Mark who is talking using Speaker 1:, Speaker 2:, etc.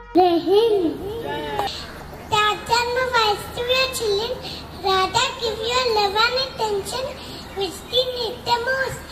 Speaker 1: Tarzan, my advice to your children, rather give your love and attention which they need the most.